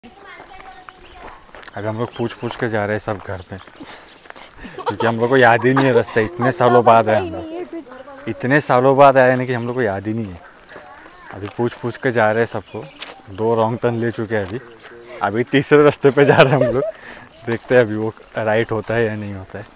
अभी हम लोग पूछ के जा रहे हैं सब घर पे, क्योंकि हम लोग को याद ही नहीं है रास्ता। इतने सालों बाद आए हम लोग, इतने सालों बाद आए नहीं कि हम लोग को याद ही नहीं है। अभी पूछ के जा रहे हैं सबको। 2 रॉन्ग टर्न ले चुके हैं अभी तीसरे रास्ते पे जा रहे हैं हम लोग। देखते हैं अभी वो राइट होता है या नहीं होता है।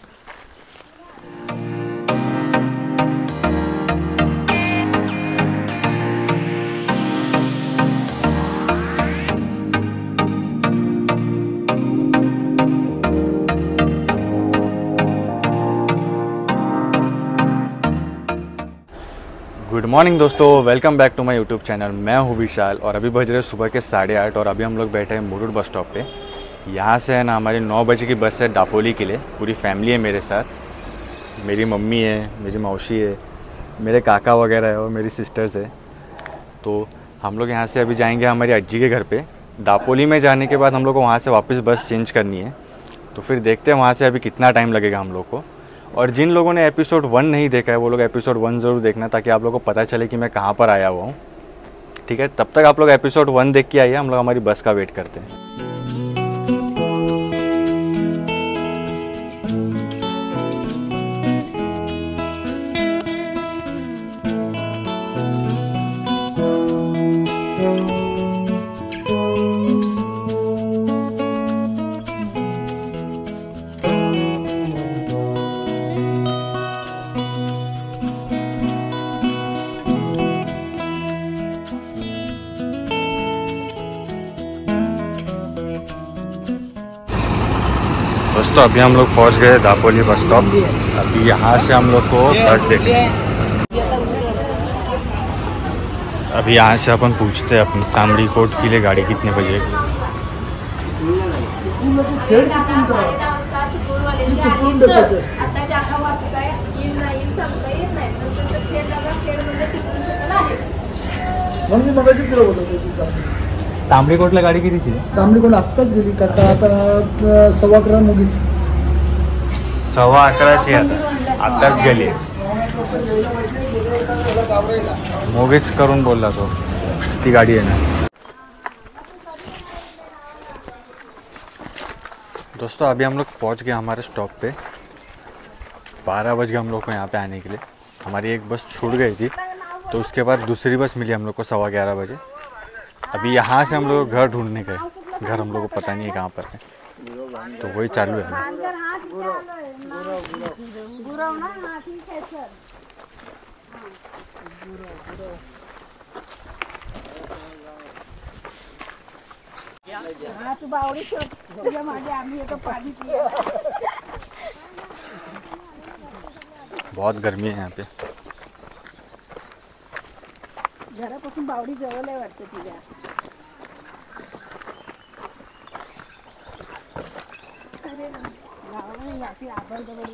गुड मॉर्निंग दोस्तों, welcome back to my YouTube channel. मैं हूँ विशाल और अभी बज रहे सुबह के 8:30 और अभी हम लोग बैठे हैं मुरुड बस स्टॉप पे। यहाँ से है ना हमारी 9 बजे की बस है दापोली के लिए। पूरी फैमिली है मेरे साथ, मेरी मम्मी है, मेरी मौसी है, मेरे काका वगैरह है और मेरी सिस्टर्स है। तो हम लोग यहाँ से अभी जाएंगे हमारी अज्जी के घर पे। दापोली में जाने के बाद हम लोग को वहाँ से वापस बस चेंज करनी है। तो फिर देखते हैं वहाँ से अभी कितना टाइम लगेगा हम लोग को। और जिन लोगों ने एपिसोड 1 नहीं देखा है वो लोग एपिसोड 1 ज़रूर देखना, ताकि आप लोगों को पता चले कि मैं कहाँ पर आया हुआ हूँ। ठीक है, तब तक आप लोग एपिसोड 1 देख के आइए, हम लोग हमारी बस का वेट करते हैं। दोस्तों अभी हम लोग पहुंच गए दापोली बस स्टॉप। अभी यहाँ से हम लोग को बस देखनी है। अभी यहाँ से अपन पूछते हैं अपनी तामड़ी कोट के लिए गाड़ी कितने बजे की। तांबडी कोटला गाडी कितीची? तांबडी कोट आत्ताच गेली काका, आता 11:15 मुगीच. 11:15ची आत्ताच गेली. मोगीच करून बोलला तो, ती गाडी आहे ना। दोस्तों अभी हम लोग पहुंच गए हमारे स्टॉप पे। 12 बज गए हम लोग को यहाँ पे आने के लिए। हमारी एक बस छूट गई थी, तो उसके बाद दूसरी बस मिली हम लोग को 11:15 बजे। अभी यहाँ से हम लोग घर ढूंढने गए। घर हम लोग को पता नहीं है कहाँ पर है, तो वही चालू है। बहुत गर्मी है यहाँ पे। घरापासून बावडी जवळ आहे वाटतं तुझ्या। अरे गावाला वाटी आभार दबडी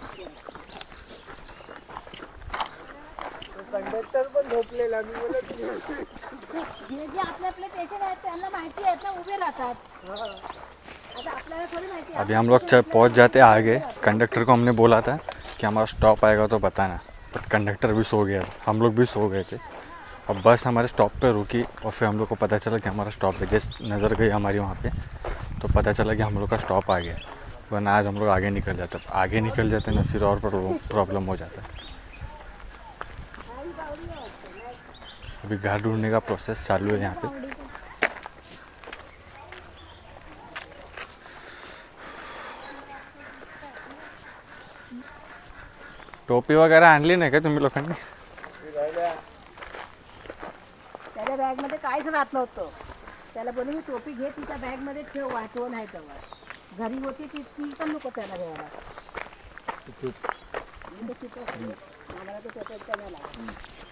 कंडक्टर पण झोपलेला। मी बोलत जे जे आपले आपले पेशंट आहेत त्यांना माहिती आहे ना, उभे राहतात। आता आपल्याला थोड़ी माहिती है। अभी हम लोग पहुँच जाते हैं आगे। कंडक्टर को हमने बोला था कि हमारा स्टॉप आएगा तो बताना, पर कंडक्टर भी सो गया, हम लोग भी सो गए थे। अब बस हमारे स्टॉप पे रुकी और फिर हम लोग को पता चला कि हमारा स्टॉप है। जस्ट नज़र गई हमारी वहाँ पे, तो पता चला कि हम लोग का स्टॉप आ गया। वरना आज हम लोग आगे निकल जाते ना, फिर और प्रॉब्लम हो जाता है। अभी घर ढूंढने का प्रोसेस चालू है यहाँ पे। टोपी वगैरह आणली नाही का तुम्ही लोकांनी? त्याला बॅग मध्ये काहीच राहत नव्हतं. त्याला बोलले मी टोपी घे, तिच्या बॅग मध्ये ठेव, आठवण आहे तेव्हा घरी होती ती पण नको त्याला घ्यायला. आम्हाला तो त्याचा नाही लागला.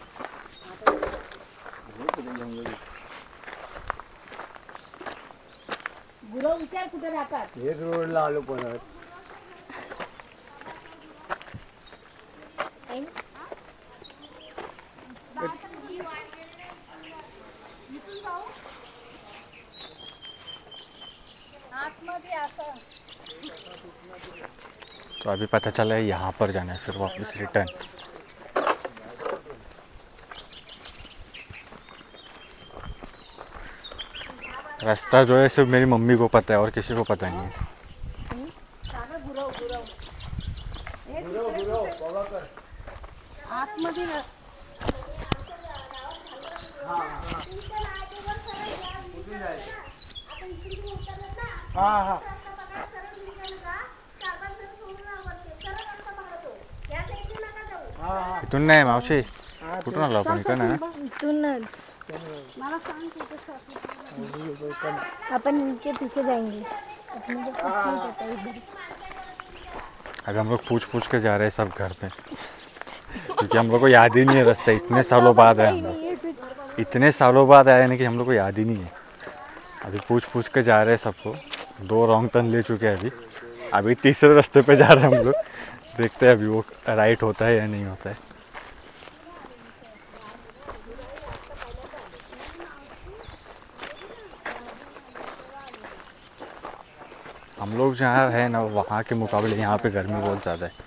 गुरु विचार कुठे राहतात? हे रोडला आलो परत. तो अभी पता चला है यहाँ पर जाना है, फिर वापस रिटर्न। रास्ता जो है सिर्फ मेरी मम्मी को पता है और किसी को पता नहीं है। आतमध्ये ना इथून नाही मावशी, कुठून आलो आपण? इकडं ना. इथूनच अपन इनके पीछे जाएंगे। अपने को कुछ नहीं पता इधर। अगर हम लोग पूछ के जा रहे हैं सब घर पे, क्योंकि हम लोग को याद ही नहीं है रास्ता। इतने सालों बाद आए हम लोग, इतने सालों बाद आए ना कि हम लोग को याद ही नहीं है। अभी पूछ के जा रहे हैं सबको। 2 रॉन्ग टर्न ले चुके हैं अभी तीसरे रास्ते पे जा रहे हैं हम लोग। देखते हैं अभी वो राइट होता है या नहीं होता है। हम लोग जहाँ है ना वहाँ के मुकाबले यहाँ पे गर्मी बहुत ज़्यादा है।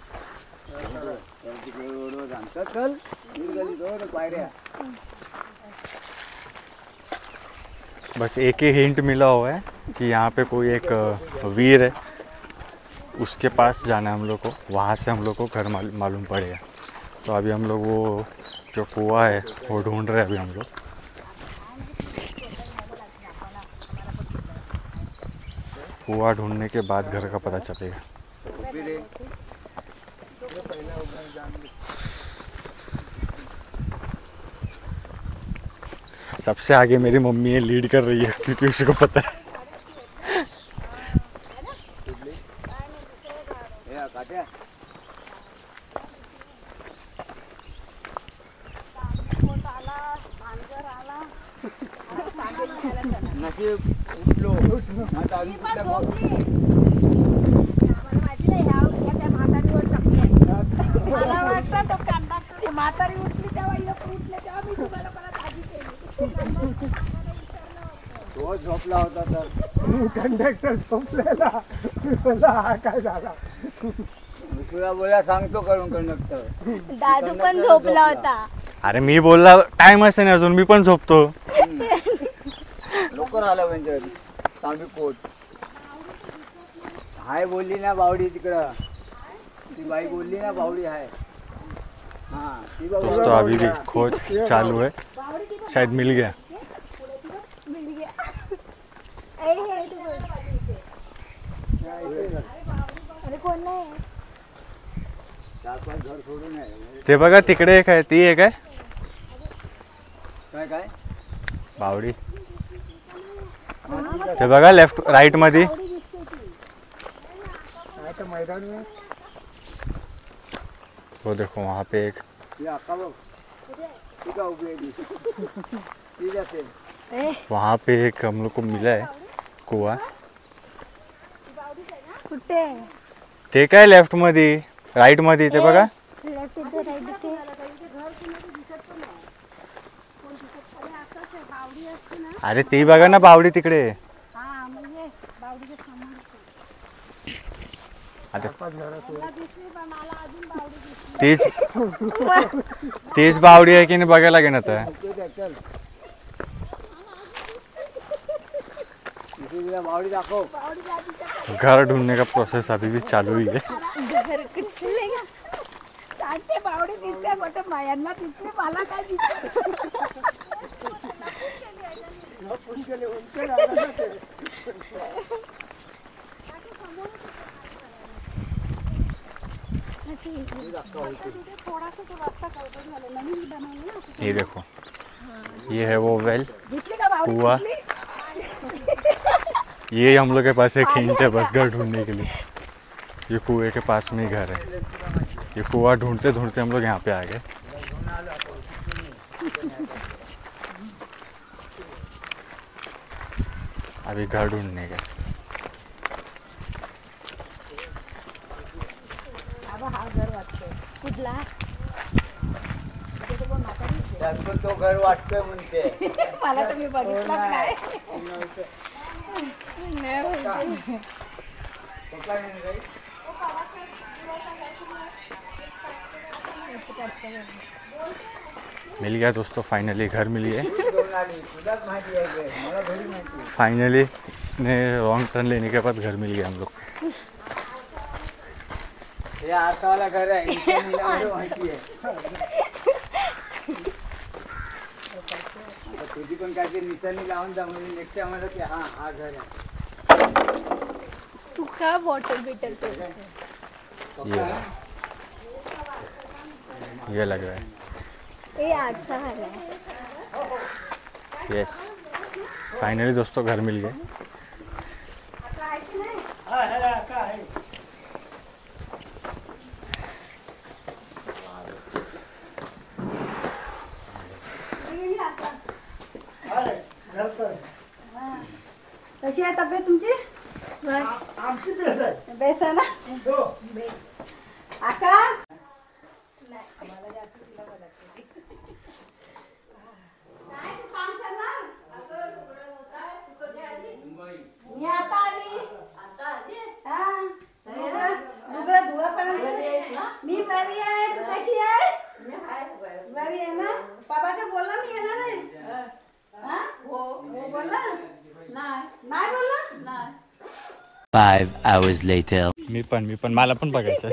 बस एक ही हिंट मिला हुआ है कि यहाँ पे कोई एक वीर है, उसके पास जाना है हम लोग को। वहाँ से हम लोग को घर मालूम पड़ेगा। तो अभी हम लोग वो जो कुआं है वो ढूंढ रहे हैं अभी हम लोग। कुआं ढूंढने के बाद घर का पता चलेगा। सबसे आगे मेरी मम्मी है, लीड कर रही है क्योंकि उसको पता है। म्हातारी उठली तेव्हा उठले तेव्हा मी तुम्हाला परत आजी केली. तो झोपला होता तर कंडक्टर झोपलेला. हा काय झाला तुला बोला सांगतो करून कंडक्टर. दादू पण झोपला होता. अरे मी बोलला टाइम असे नाही अजून, मी पण झोपतो. लवकर आला म्हणजे तांबी कोट हाय बोलली ना बावडी तिकडं. ती बाई बोलली ना बावडी हाय. दोस्तों अभी भी खोज चालू है, शायद मिल गया। ते बघा तिकडे एक आहे, ती एक आहे काय बावडी. ते बघा लेफ्ट राइट मध्ये मैदान में. वो देखो वहाँ पे एक वहाँ पे एक हम लोग को मिला है कुआं. कुठे? ते काय लेफ्ट मध्ये राइट मध्ये ते बघा. लेफ्ट इथे राइट इथे. अरे ती बघा ना बावडी तिकडे. तीच बावडी आहे की नाही बघायला लागेल आता. बावडी दाखव. घर ढूंढने का प्रोसेस अभी भी चालू ही है. बावडी दिसते मोठे मायांना दिसते मला काय दिसते. ये देखो, ये है वो वेल कुआं. ये हम लोग के पास एक हिंट है बस घर ढूंढने के लिए. ये कुएं के पास में ही घर है. ये कुआं ढूंढते ढूंढते हम लोग यहाँ पे आ गए. अभी घर ढूंढने का. कुठला? तो घर वाटतोय म्हणते. मला तर मी बघितलं नाही. मिल गया दोस्तों, फाइनली घर मिल गया. आली तुलाच माहिती आहे काय मला घरी माहिती आहे. फाइनली ने रॉन्ग टर्न लेने के बाद घर मिल गया हम लोग. हे आसावाला घर आहे इथे मला माहिती आहे. तुझी पण काय ते निशाणी लावून जा म्हणजे नेक्स्ट आम्हाला की हा घर आहे. तू का बॉटल बिटल ये लग रहा है. ये आरसा वाला है. यस फाइनली दोस्तों घर मिल गए. कशी आहे तब्येत तुमची? बस बेस आहे ना? आका मी आता आली. हा. लुगडं धुवा पण मी बरी आहे. तू कशी आहे? बरी आहे ना? बाबाकडे बोलला मी येणार आहे. हा? हो बोलला नाही बोलला. 5 hours later. मी पण मला पण बघायचं.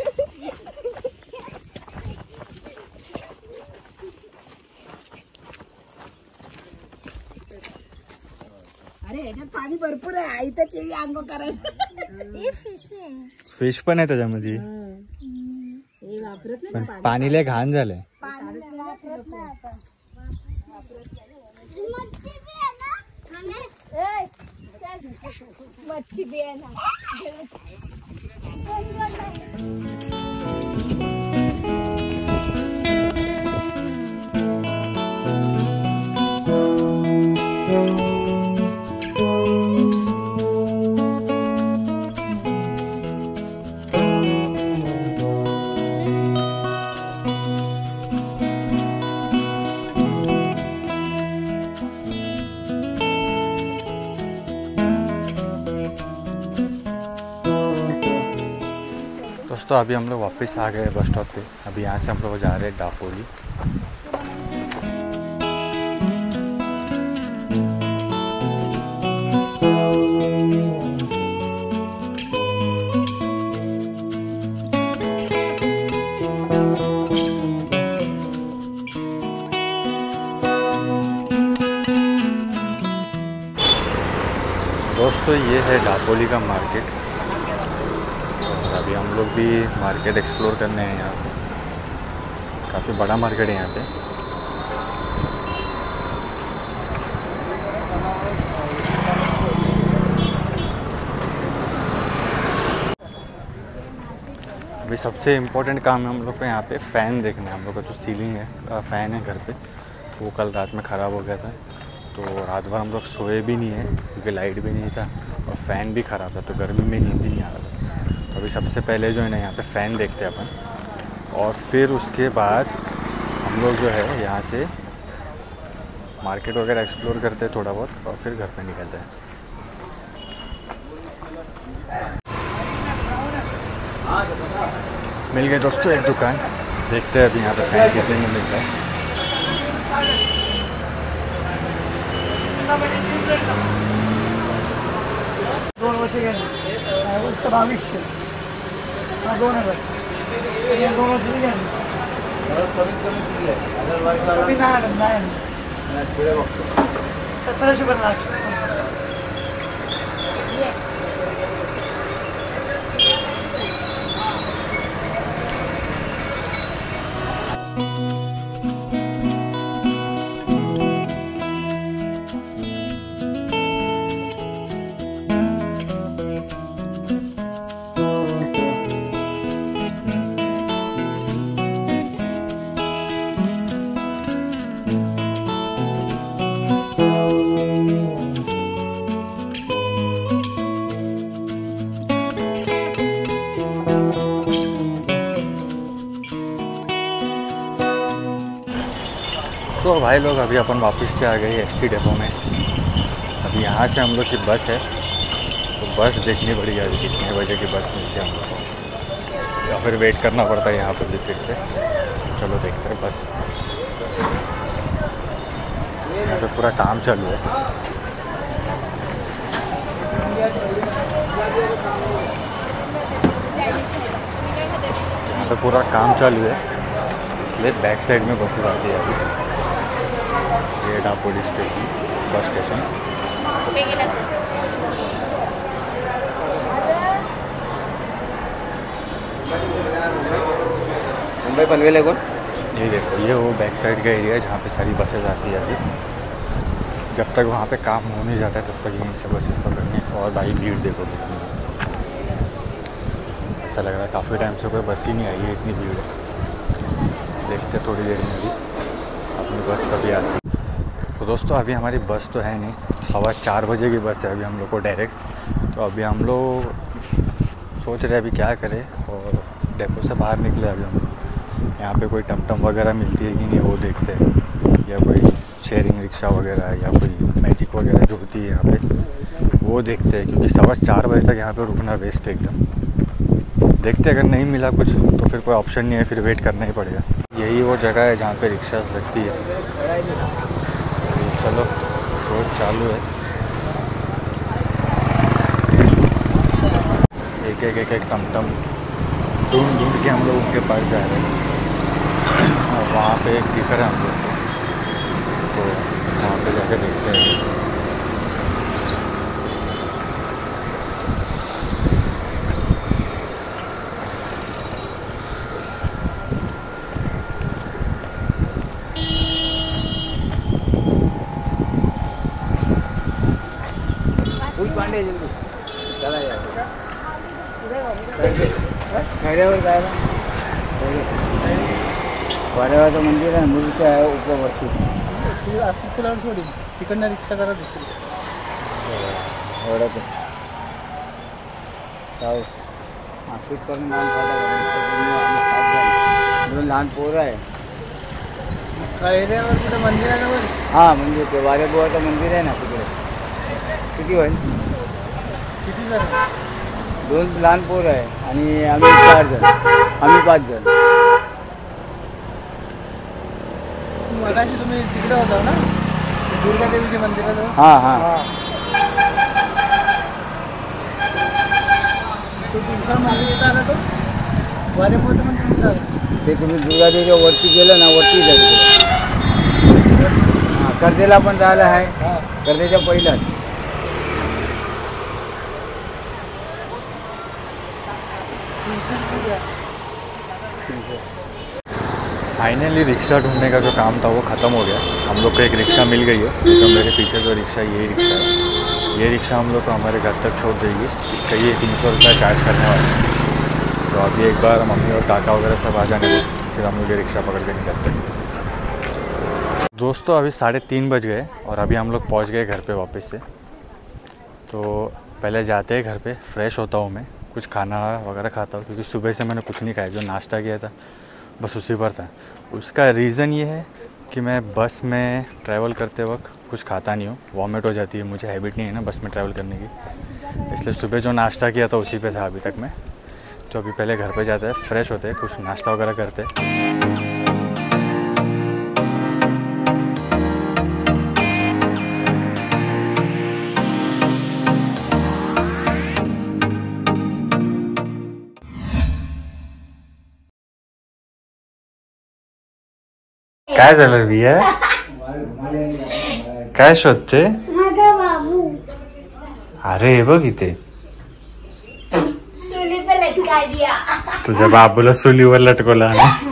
अरे याच्यात पाणी भरपूर आहे. आई तर केली अंघो करायला. ये फिश है. फिश पण आहे त्याच्यामध्ये. हे वापरत नाही पण पाणी लय घाण झालंय. पानी वापरत नाही आपण. मच्छी भी है ना. दोस्तों अभी हम लोग वापस आ गए बस स्टॉप पे. अभी यहाँ से हम लोग जा रहे हैं डापोली. दोस्तों ये है डापोली का मार्केट. और अभी हम लोग भी मार्केट एक्सप्लोर करने हैं यहाँ पे. काफ़ी बड़ा मार्केट है यहाँ पे. अभी सबसे इम्पोर्टेंट काम है हम लोग को यहाँ पे फ़ैन देखना है. हम लोग का जो सीलिंग है फ़ैन है घर पे वो कल रात में ख़राब हो गया था. तो रात भर हम लोग सोए भी नहीं है क्योंकि लाइट भी नहीं था और फ़ैन भी ख़राब था. तो गर्मी में नींद ही नहीं आ रहा था. तो अभी सबसे पहले जो है ना यहाँ पे फ़ैन देखते हैं अपन. और फिर उसके बाद हम लोग जो है यहाँ से मार्केट वगैरह एक्सप्लोर करते हैं थोड़ा बहुत और फिर घर पे निकलते हैं. मिल गए दोस्तों एक दुकान. देखते हैं अभी यहाँ पे फ़ैन कितने में मिलता है. दोन वर्ष गेले 2200 हा 2000 2 वर्ष गेले. कमी नाही 1700 पर्यंत. तो भाई लोग अभी अपन वापस से आ गए एसटी डेपो में. अभी यहाँ से हम लोग की बस है तो बस देखनी पड़ेगी अभी कितने बजे की बस मिलती है हम लोग को या फिर वेट करना पड़ता है यहाँ पर भी फिर से. चलो देखते हैं बस. यहाँ पे पूरा काम चालू है। यहाँ पे पूरा काम चालू है, इसलिए बैक साइड में बसेस आती है अभी। ये Dapoli station, bus station. Mumbai Panvel है कौन? ये देखो, ये वो बैक साइड का एरिया है जहाँ पे सारी बसेस आती है अभी। जब तक वहाँ पे काम हो नहीं जाता है तब तक यहीं से बसेस पकड़नी है। और भाई भीड़ देखो कितनी, ऐसा लग रहा है काफ़ी टाइम से कोई बस ही नहीं आई है, इतनी भीड़ है। देखते थोड़ी देर में भी अपनी बस कभी आती है। तो दोस्तों अभी हमारी बस तो है नहीं, 4:15 बजे की बस है अभी हम लोग को डायरेक्ट। तो अभी हम लोग सोच रहे हैं अभी क्या करें, और डेपो से बाहर निकले अभी हम लोग। यहाँ पे कोई टमटम वगैरह मिलती है कि नहीं वो देखते हैं, या कोई शेयरिंग रिक्शा वगैरह या कोई मैजिक वगैरह जो होती है यहाँ पे वो देखते हैं, क्योंकि 4:15 बजे तक यहाँ पे रुकना वेस्ट है एकदम। देखते अगर नहीं मिला कुछ तो फिर कोई ऑप्शन नहीं है, फिर वेट करना ही पड़ेगा। यही वो जगह है जहाँ पे रिक्शास लगती है। चलो रोड चालू है, एक टमटम ढूंढ के हम लोग उनके पास जा रहे हैं। और वहाँ पे एक दिख रहा है हम लोग को, तो वहाँ पे जाकर देखते हैं। फुल पांडे जल्दी चला जाएगा। खैरेवर जाएगा, वारेवाचं मंदिर आहे, मूर्ती आहे उपरवरती. सोडी तिकडनं रिक्षा करा दुसरी. एवढं ते जाऊ मासिक करून दोन लहान पोरं आहे. खैऱ्यावर कुठे मंदिर आहे ना वर? हां म्हणजे ते वारेबुवाचं मंदिर आहे ना तिकडे. किती होईल? किती जण? 2 लहान पोरं आहे आणि आम्ही 4 जण, आम्ही 5 जण. मगाशी तुम्ही तिकडे होता ना दुर्गा देवीच्या मंदिराजवळ? हां हां तो दिवसा मंदिर येत आला तो वारेपोचं मंदिर आलं. ते तुम्ही दुर्गादेवीच्या वरती गेलं ना, वरती जाईल. हां कर्जेला पण जायला आहे, कर्जेच्या पहिल्याच. फाइनली रिक्शा ढूंढने का जो काम था वो ख़त्म हो गया। हम लोग को एक रिक्शा मिल गई है, तो मेरे पीछे जो रिक्शा यही रिक्शा है। ये रिक्शा हम लोग को हमारे घर तक छोड़ देगी। इसका ये 300 रुपये चार्ज करने वाला है। तो अभी एक बार मम्मी और काका वगैरह सब आ जाने दो, फिर हम लोग ये रिक्शा पकड़ के निकलते हैं। दोस्तों अभी 3:30 बज गए और अभी हम लोग पहुँच गए घर पर वापस से। तो पहले जाते हैं घर पर, फ्रेश होता हूँ मैं, कुछ खाना वगैरह खाता हूँ, क्योंकि सुबह से मैंने कुछ नहीं खाया। जो नाश्ता किया था बस उसी पर था। उसका रीज़न ये है कि मैं बस में ट्रैवल करते वक्त कुछ खाता नहीं हूँ, वॉमिट हो जाती है, मुझे हैबिट नहीं है ना बस में ट्रैवल करने की। इसलिए सुबह जो नाश्ता किया था उसी पे था अभी तक मैं। तो अभी पहले घर पे जाते हैं, फ्रेश होते हैं, कुछ नाश्ता वगैरह करते हैं। काय झालं बिया? काय शोधते? माझा बाबू अरे हे बघ इथे सुली पे लटका दिया. तुझ्या बाबूला सुलीवर लटकवला ना.